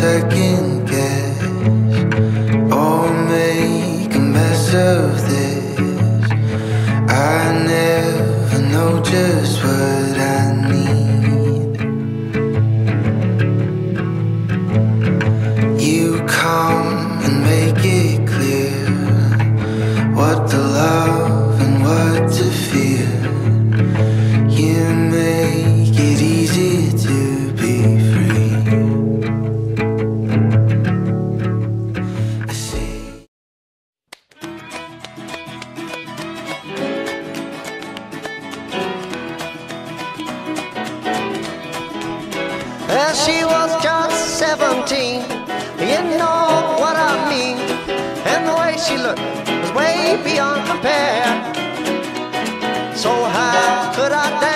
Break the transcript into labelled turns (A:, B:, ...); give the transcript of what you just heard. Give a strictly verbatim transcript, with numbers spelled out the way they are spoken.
A: second guess or make a mess of this. I never know just what I need. You come and make it clear what to love and what to fear. You make it easy to be free. I see.
B: Well, she was just seventeen, you know what I mean. And the way she looked was way beyond compare. So how could I dare